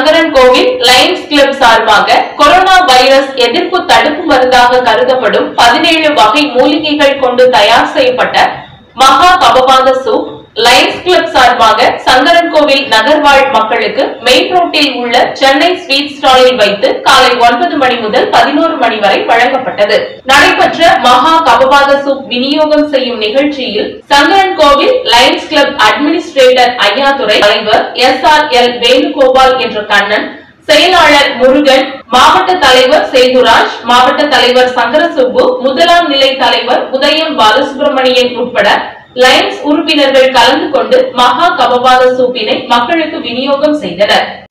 Sankarankovil Lions Club சார்பாக corona virus எதிர்ப்பு தடுப்பு மருந்தாக கருதப்படும் 17 வகை மூலிகைகள் கொண்டு தயார் செய்யப்பட்ட மகா கபவாத சூப் லயன்ஸ் கிளப் சார்பாக சங்கரன்கோவில் நகர்வாழ் மக்களுக்கு மெயின் ரோட்டில் உள்ள சென்னை ஸ்வீட் ஸ்டாலில் வைத்து காலை 9 மணி முதல் 11 மணி வரை வழங்கப்பட்டது. நடைபெற்ற மகா கபவாத சூப் விநியோகம் செய்யும் நிகழ்ச்சியில் Sankarankovil Lions Club administrator Ayyadurai, தலைவர் SRL வேணுகோபால் என்ற கண்ணன், செயலாளர் முருகன், மாவட்ட தலைவர் சேதுராஜ், மாவட்ட தலைவர் சங்கரசுப்பு, முதலாம் நிலை தலைவர் உதயம் பாலசுப்ரமணியன் உட்பட லயன்ஸ் உறுப்பினர்கள் கலந்து கொண்டு மகா கபவாத சூப்பினை மக்களுக்கு விநியோகம் செய்தனர்.